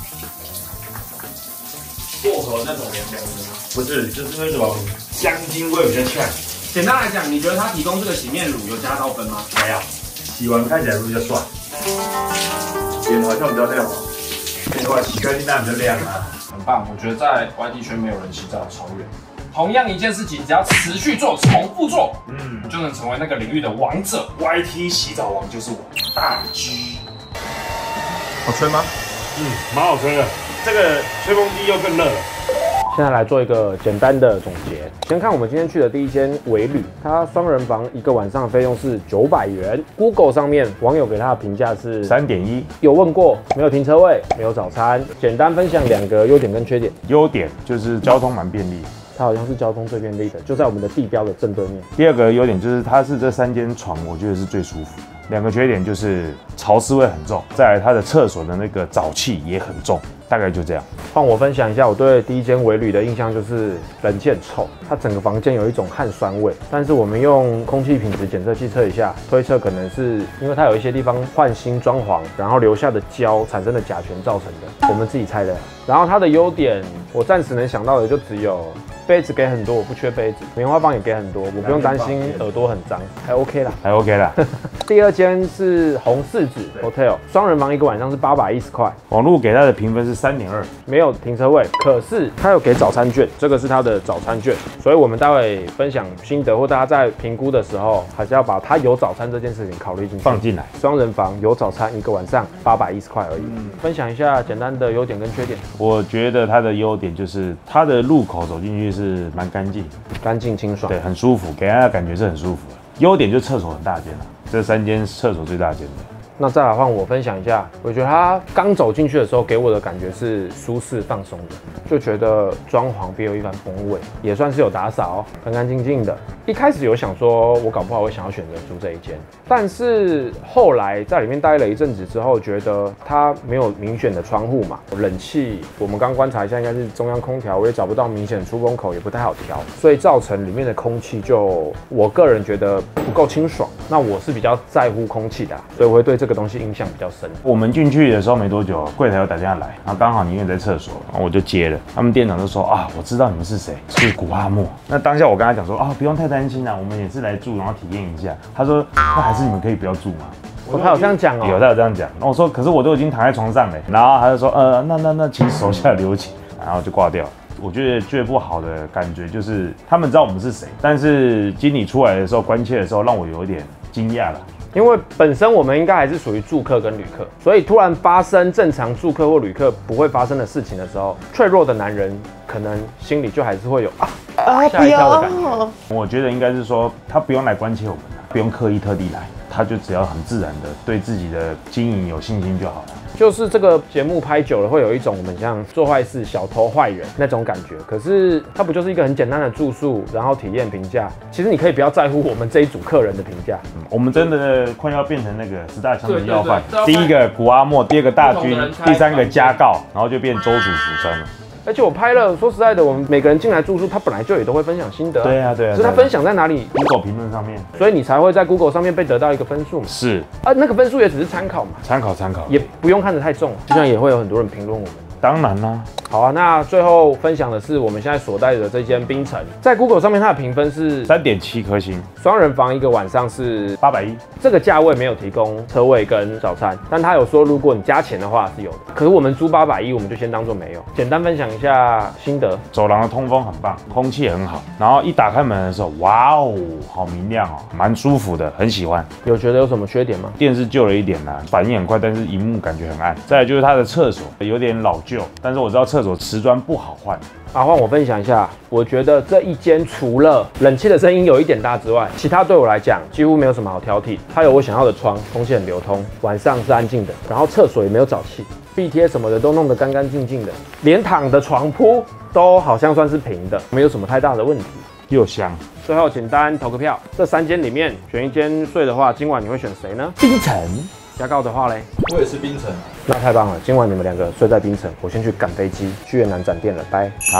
Speaker 2: 薄荷那种凉凉的吗？
Speaker 1: 不是，就是那种香精味比较呛。
Speaker 2: 简单来讲，你觉得它提供这个洗面乳有加到分吗？
Speaker 1: 没有，洗完看起来会比较帅，脸好像比较亮哦。废话，洗干净当然比较亮啊。
Speaker 2: 很棒，我觉得在 YT 圈没有人洗澡超越。同样一件事情，只要持续做、重复做，就能成为那个领域的王者。
Speaker 1: YT 洗澡王就是我，大 G。
Speaker 2: 好吹吗？
Speaker 1: 蛮好吹的。这个吹风机又更热了。
Speaker 9: 现在来做一个简单的总结。先看我们今天去的第一间维旅，它双人房一个晚上的费用是900元。Google 上面网友给它的评价是
Speaker 3: 3.1，
Speaker 9: 有问过，没有停车位，没有早餐。简单分享2个优点跟缺点。
Speaker 3: 优点就是交通蛮便利。
Speaker 9: 它好像是交通最便利的，就在我们的地标的正对面。
Speaker 3: 第二个优点就是它是这3间床，我觉得是最舒服的。2个缺点就是潮湿味很重，再来它的厕所的那个沼气也很重，大概就这样。
Speaker 9: 换我分享一下我对第一间维旅的印象，就是冷气很臭，它整个房间有一种汗酸味。但是我们用空气品质检测器测一下，推测可能是因为它有一些地方换新装潢，然后留下的胶产生的甲醛造成的，我们自己猜的。然后它的优点，我暂时能想到的就只有杯子给很多，我不缺杯子，棉花棒也给很多，我不用担心耳朵很脏，还 OK 啦，
Speaker 3: 还 OK 啦。
Speaker 9: 第二间是红柿子 Hotel， 双人房一个晚上是810块，
Speaker 3: 网络给它的评分是3.2，
Speaker 9: 没有停车位，可是它有给早餐券，这个是它的早餐券，所以我们待会分享心得或大家在评估的时候，还是要把它有早餐这件事情考虑进去，
Speaker 3: 放进来。
Speaker 9: 双人房有早餐一个晚上810块而已。分享一下简单的优点跟缺点。
Speaker 3: 我觉得它的优点就是它的入口走进去是蛮干净，
Speaker 9: 干净清爽，
Speaker 3: 对，很舒服，给人家的感觉是很舒服的。优点就是厕所很大间了，这3间厕所最大间的。
Speaker 9: 那再来换我分享一下，我觉得他刚走进去的时候给我的感觉是舒适放松的，就觉得装潢别有一番风味，也算是有打扫，干干净净的。一开始有想说，我搞不好会想要选择住这一间，但是后来在里面待了一阵子之后，觉得它没有明显的窗户嘛，冷气我们刚观察一下，应该是中央空调，我也找不到明显的出风口，也不太好调，所以造成里面的空气就我个人觉得不够清爽。那我是比较在乎空气的所以我会对这个东西印象比较深。
Speaker 3: 我们进去的时候没多久，柜台有打电话来，然后刚好你也在厕所，然后我就接了。他们店长就说啊，我知道你们是谁，是古阿莫。那当下我跟他讲说啊，不用太担心啦，我们也是来住，然后体验一下。他说那还是你们可以不要住吗？
Speaker 9: 他有这样讲哦，
Speaker 3: 有，他有这样讲。然后我说可是我都已经躺在床上了，然后他就说那请手下留情，然后就挂掉了。我觉得最不好的感觉就是他们知道我们是谁，但是经理出来的时候关切的时候，让我有一点惊讶了。
Speaker 9: 因为本身我们应该还是属于住客跟旅客，所以突然发生正常住客或旅客不会发生的事情的时候，脆弱的男人可能心里就还是会有吓一跳的感觉。
Speaker 3: 我觉得应该是说他不用来关切我们，不用刻意特地来，他就只要很自然的对自己的经营有信心就好了。
Speaker 9: 就是这个节目拍久了，会有一种我们像做坏事、小偷、坏人那种感觉。可是它不就是一个很简单的住宿，然后体验评价？其实你可以不要在乎我们这一组客人的评价。
Speaker 3: 我们真的快要变成那个10大强人要犯，第一个古阿莫，第2个大军，第3个加告，然后就变周楚楚山了。
Speaker 9: 而且我拍了，说实在的，我们每个人进来住宿，他本来就也都会分享心得。
Speaker 3: 对啊，对啊。
Speaker 9: 所以他分享在哪里
Speaker 3: ？Google 评论上面。
Speaker 9: 所以你才会在 Google 上面被得到一个分数嘛。
Speaker 3: 是。
Speaker 9: 那个分数也只是参考嘛。
Speaker 3: 参考，
Speaker 9: 也不用看得太重，就像也会有很多人评论我们。
Speaker 3: 当然啦。
Speaker 9: 好啊，那最后分享的是我们现在所在的这间冰城，在 Google 上面它的评分是
Speaker 3: 3.7颗星，
Speaker 9: 双人房一个晚上是
Speaker 3: 810，
Speaker 9: 这个价位没有提供车位跟早餐，但他有说如果你加钱的话是有的。可是我们租810，我们就先当做没有。简单分享一下心得，
Speaker 3: 走廊的通风很棒，空气很好，然后一打开门的时候，哇哦，好明亮哦，蛮舒服的，很喜欢。
Speaker 9: 有觉得有什么缺点吗？
Speaker 3: 电视旧了一点啦，反应很快，但是荧幕感觉很暗。再来就是它的厕所有点老旧，但是我知道厕所瓷砖不好换。
Speaker 9: 换我分享一下，我觉得这一间除了冷气的声音有一点大之外，其他对我来讲几乎没有什么好挑剔。它有我想要的窗，空气很流通，晚上是安静的，然后厕所也没有沼气，壁贴什么的都弄得干干净净的，连躺的床铺都好像算是平的，没有什么太大的问题，
Speaker 3: 又香。
Speaker 9: 最后简单投个票，这3间里面选一间睡的话，今晚你会选谁呢？
Speaker 3: 冰城。
Speaker 9: 加告的话嘞，
Speaker 4: 我也是冰城。
Speaker 9: 那太棒了，今晚你们2个睡在冰城，我先去赶飞机去越南展店了，拜。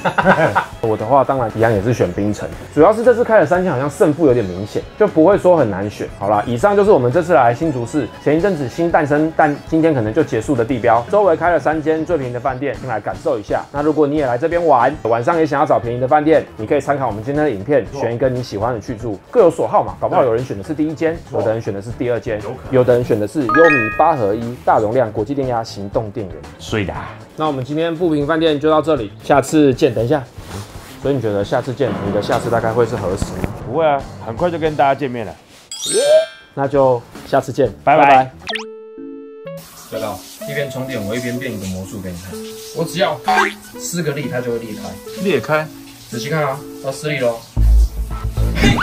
Speaker 9: 我的话当然一样也是选冰城，主要是这次开了3间，好像胜负有点明显，就不会说很难选。好啦，以上就是我们这次来新竹市前一阵子新诞生，但今天可能就结束的地标，周围开了3间最便宜的饭店，先来感受一下。那如果你也来这边玩，晚上也想要找便宜的饭店，你可以参考我们今天的影片，选一个你喜欢的去住，各有所好嘛。搞不好有人选的是第1间，有的人选的是第2间，有的人选的是优米8合1大容量国际电压行动电源。
Speaker 3: 睡的。
Speaker 9: 那我们今天富平饭店就到这里，下次见。等一下，所以你觉得下次见，你的下次大概会是何时呢？
Speaker 3: 不会啊，很快就跟大家见面了。
Speaker 9: 那就下次见，
Speaker 3: 拜拜。
Speaker 2: 知道，一边充电，我一边变一个魔术给你看。我只要施个力，它就会裂开。
Speaker 3: 裂开？
Speaker 2: 仔细看啊，要施力咯。嘿，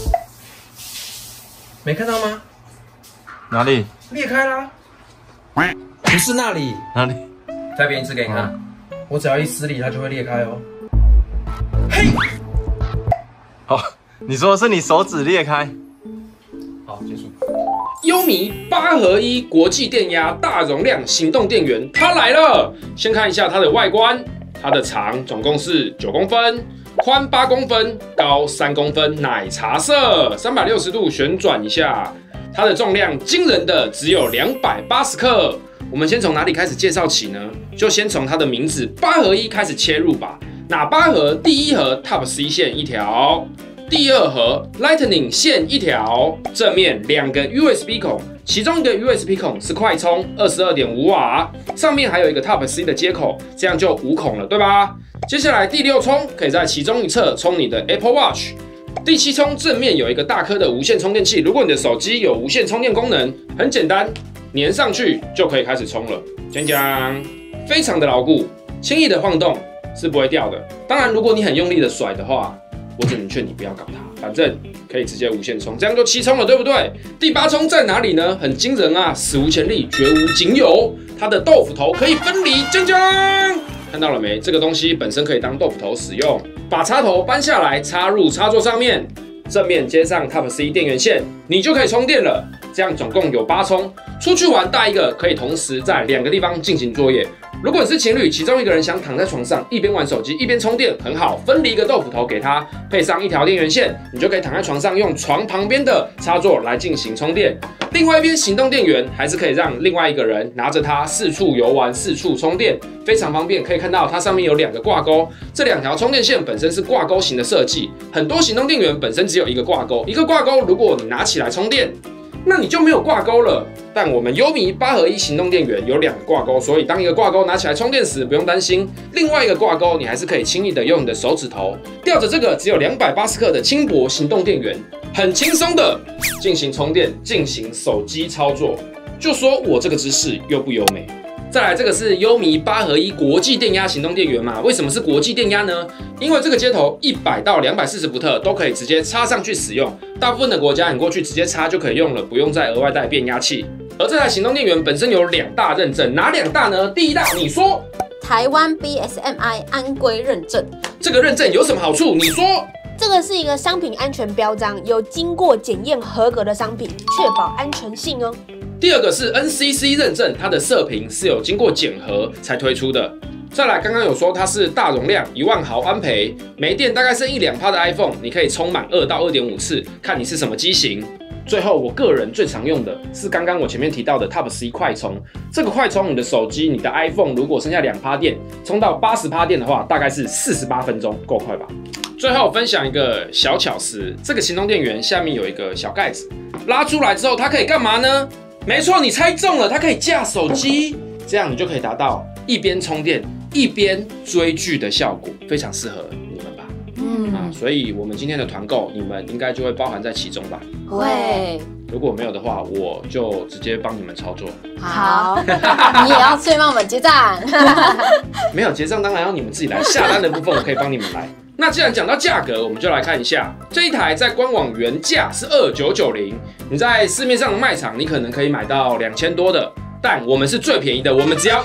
Speaker 2: 没看到吗？
Speaker 3: 哪里？
Speaker 2: 裂开啦。不是那里。
Speaker 3: 哪里？
Speaker 2: 再变一次给你看。我只要一施力，它就会裂开哦。嘿。
Speaker 3: 好，你说的是你手指裂开？
Speaker 2: 好，结束。优米8合1国际电压大容量行动电源，它来了。先看一下它的外观，它的长总共是9公分，宽8公分，高3公分，奶茶色，360度旋转一下。它的重量惊人的只有280克。我们先从哪里开始介绍起呢？就先从它的名字8合1开始切入吧。哪8盒？第1盒 Type C 线1条。第2盒 Lightning 线1条，正面2个 USB 孔，其中一个 USB 孔是快充22.5瓦，上面还有一个 Type C 的接口，这样就5孔了，对吧？接下来第6充可以在其中一侧充你的 Apple Watch。第7充正面有一个大颗的无线充电器，如果你的手机有无线充电功能，很简单，粘上去就可以开始充了。讲讲，非常的牢固，轻易的晃动是不会掉的。当然，如果你很用力的甩的话，我只能劝你不要搞它，反正可以直接无线充，这样就7充了，对不对？第8充在哪里呢？很惊人啊，史无前例，绝无仅有。它的豆腐头可以分离，讲讲，看到了没？这个东西本身可以当豆腐头使用，把插头搬下来，插入插座上面，正面接上 Type C 电源线，你就可以充电了。这样总共有8充，出去玩带一个，可以同时在2个地方进行作业。如果你是情侣，其中一个人想躺在床上一边玩手机一边充电，很好，分离一个豆腐头给他，配上1条电源线，你就可以躺在床上用床旁边的插座来进行充电。另外一边行动电源还是可以让另外一个人拿着它四处游玩、四处充电，非常方便。可以看到它上面有2个挂钩，这2条充电线本身是挂钩型的设计，很多行动电源本身只有1个挂钩，一个挂钩如果你拿起来充电，那你就没有挂钩了。但我们优米8合1行动电源有2个挂钩，所以当一个挂钩拿起来充电时不用担心，另外一个挂钩你还是可以轻易的用你的手指头吊着这个只有280克的轻薄行动电源，很轻松的进行充电，进行手机操作。就说我这个姿势优不优美？再来，这个是优米8合1国际电压行动电源嘛？为什么是国际电压呢？因为这个接头100到240伏特都可以直接插上去使用，大部分的国家你过去直接插就可以用了，不用再额外带变压器。而这台行动电源本身有2大认证，哪2大呢？第1大，你说
Speaker 10: 台湾 BSMI 安规认证。
Speaker 2: 这个认证有什么好处？你说。
Speaker 10: 这个是一个商品安全标章，有经过检验合格的商品，确保安全性哦。
Speaker 2: 第2个是 NCC 认证，它的射频是有经过检核才推出的。再来，刚刚有说它是大容量1万毫安培，没电大概剩1-2%的 iPhone， 你可以充满2到2.5次，看你是什么机型。最后，我个人最常用的是刚刚我前面提到的 Type C 快充。这个快充，你的手机、你的 iPhone 如果剩下2%电，充到80%电的话，大概是48分钟，够快吧？最后分享一个小巧思，这个行动电源下面有一个小盖子，拉出来之后它可以干嘛呢？没错，你猜中了，它可以架手机，这样你就可以达到一边充电一边追剧的效果，非常适合你们吧？所以我们今天的团购，你们应该就会包含在其中吧？
Speaker 10: 会。
Speaker 2: 如果没有的话，我就直接帮你们操作。
Speaker 10: 好，你也要顺便帮我们结账。
Speaker 2: 没有结账，当然要你们自己来。下单的部分我可以帮你们来。那既然讲到价格，我们就来看一下这一台在官网原价是2990，你在市面上的卖场你可能可以买到2000多的，但我们是最便宜的，我们只要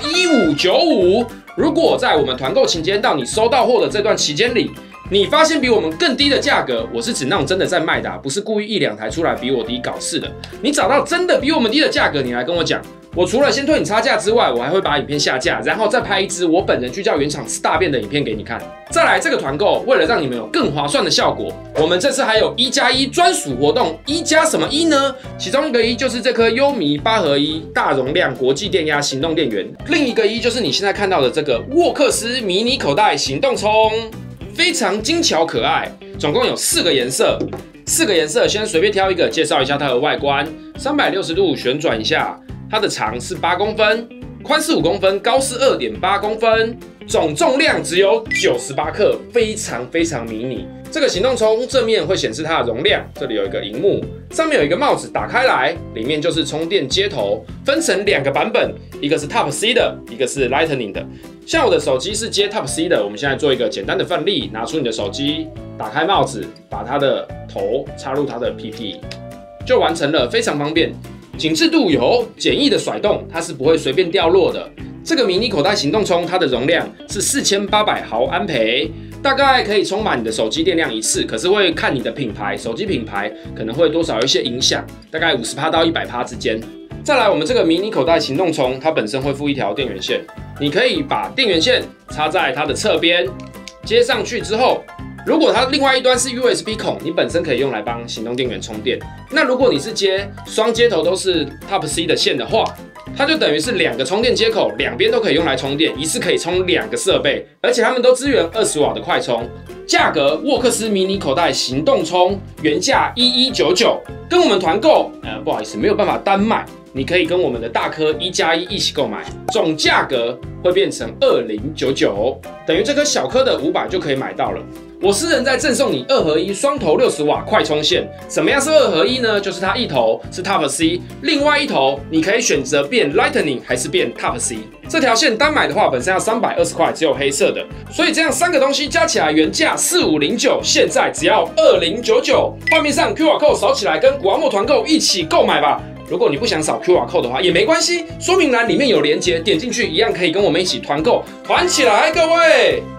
Speaker 2: 1595。如果在我们团购期间到你收到货的这段期间里，你发现比我们更低的价格，我是指那种真的在卖的，不是故意1-2台出来比我低搞事的。你找到真的比我们低的价格，你来跟我讲， 我除了先推你差价之外，我还会把影片下架，然后再拍一支我本人去叫原厂吃大便的影片给你看。再来，这个团购为了让你们有更划算的效果，我们这次还有1+1专属活动。1加什么1呢？其中一个1就是这颗优米8合1大容量国际电压行动电源，另一个1就是你现在看到的这个沃克斯迷你口袋行动充，非常精巧可爱，总共有4个颜色。4个颜色，先随便挑一个，介绍一下它的外观。360度旋转一下。它的长是8公分，宽是5公分，高是2.8公分，总重量只有98克，非常迷你。这个行动充正面会显示它的容量，这里有一个萤幕，上面有一个帽子，打开来，里面就是充电接头，分成2个版本，一个是 Type C 的，一个是 Lightning 的。像我的手机是接 Type C 的，我们现在做一个简单的范例，拿出你的手机，打开帽子，把它的头插入它的屁屁，就完成了，非常方便。紧致度有，简易的甩动，它是不会随便掉落的。这个迷你口袋行动充，它的容量是4800毫安培，大概可以充满你的手机电量一次，可是会看你的品牌，手机品牌可能会多少有一些影响，大概50%到100%之间。再来，我们这个迷你口袋行动充，它本身会附一条电源线，你可以把电源线插在它的侧边，接上去之后。如果它另外一端是 USB 孔，你本身可以用来帮行动电源充电。那如果你是接双接头都是 Type C 的线的话，它就等于是2个充电接口，两边都可以用来充电，一次可以充2个设备，而且它们都支援20瓦的快充。价格沃克斯迷你口袋行动充原价1199，跟我们团购，不好意思，没有办法单买。你可以跟我们的大颗1+1一起购买，总价格会变成2099，等于这颗小颗的500就可以买到了。我私人再赠送你2合1双头60瓦快充线。什么样是2合1呢？就是它一头是 Type C， 另外一头你可以选择变 Lightning 还是变 Type C。这条线单买的话，本身要320块，只有黑色的，所以这样3个东西加起来原价4509，现在只要2099。画面上 QR code 扫起来，跟谷阿莫团购一起购买吧。如果你不想扫 QR code 的话，也没关系，说明栏里面有连结，点进去一样可以跟我们一起团购，团起来，各位！